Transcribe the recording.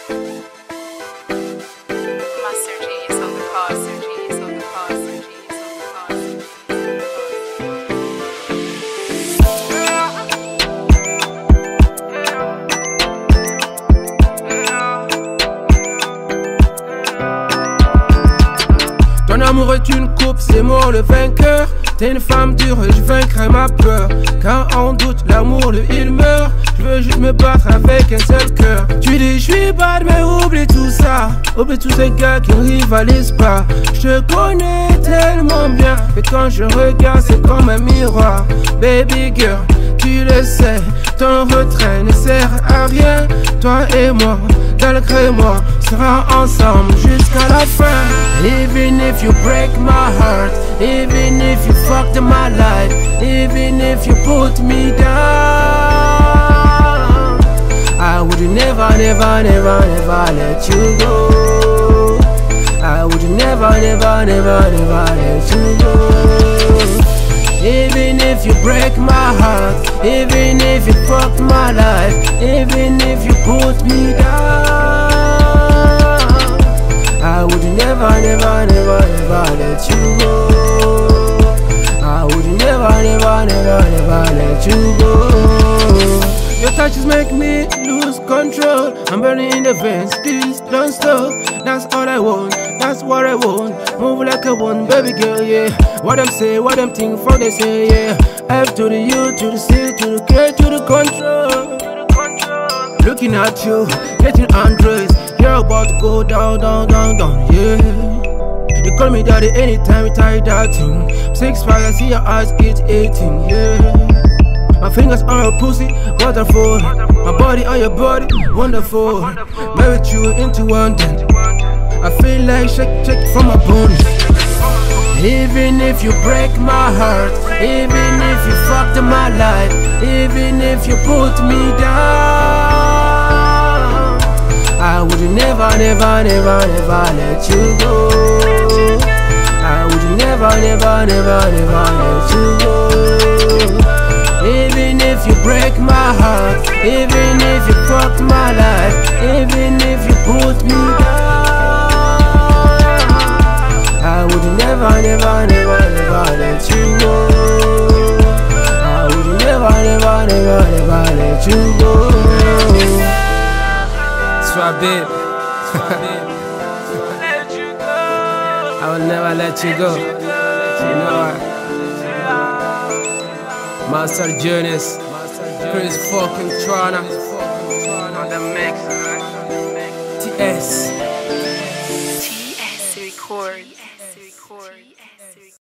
Ton amour est une coupe, c'est moi le vainqueur. T'es une femme dure et je vaincrai ma peur. Quand on doute, l'amour, lui, il meurt. Je veux juste me battre avec un seul cœur. Tu dis je suis bad mais oublie tout ça. Oublie tous ces gars qui rivalisent pas. Je te connais tellement bien et quand je regarde c'est comme un miroir. Baby girl, tu le sais, ton retrait ne sert à rien. Toi et moi, malgré moi, sera ensemble jusqu'à la fin. Even if you break my heart, even if you fucked my life, even if you put me down, I would never, never, never, never let you go. I would never, never, never, never let you go. Even if you break my heart, even if you fucked my life, even if you put me down, I would never, never, never, never let you go. I would never, never, never, never let you go. Your touches make me lose control. I'm burning in the veins, please don't stop. That's all I want, that's what I want. Move like I want, baby girl, yeah. What them say, what them think, for they say, yeah. F to the U, to the C, to the K, to the control. Looking at you, getting undressed. You're about to go down, down, down, down, yeah. You call me daddy anytime you tie that thing. 6'5", I see your eyes, it's 18, yeah. My fingers on your pussy, waterfall. My body on your body, wonderful. Married you into one thing. I feel like shake, shake from my bones. Even if you break my heart, even if you fucked my life, even if you put me down, I would never, never, never, never let you go. I would never, never, never, never let you go. Even if you break my heart, even if you fucked my life, even if you put me down, I would never, never, never, never let you go. I would never, never, never, never let you go. Swap babe. I will never let you go. You know what? Master Jonas, Chris fucking Trana on the mix. TS Record.